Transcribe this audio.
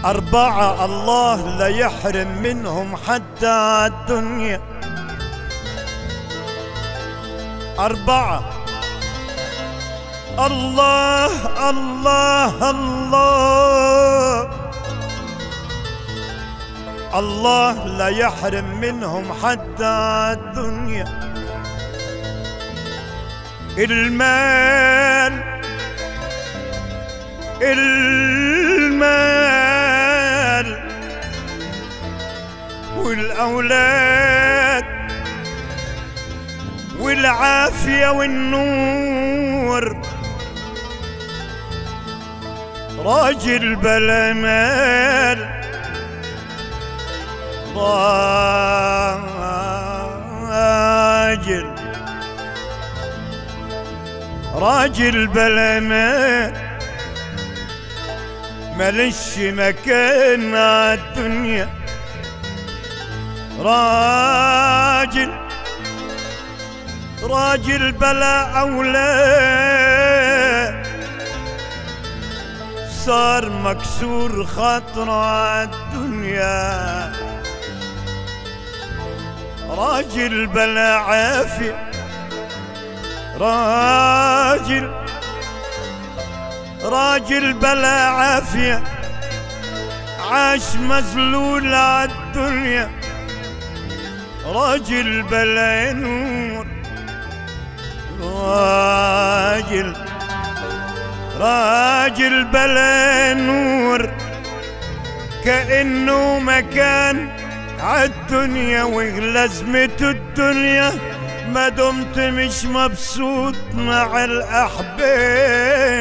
4 الله لا يحرم منهم حتى الدنيا. 4 الله الله الله الله لا يحرم منهم حتى الدنيا. المال والأولاد والعافية والنور، راجل بلا مال راجل بلا مال ملش مكان عالدنيا. راجل بلا أولاد صار مكسور خاطر عالدنيا. راجل بلا عافية، راجل بلا عافية عاش مذلول عالدنيا. راجل بلا نور، راجل بلا نور كأنه مكان عالدنيا. ولازمته الدنيا ما دمت مش مبسوط مع الأحباب.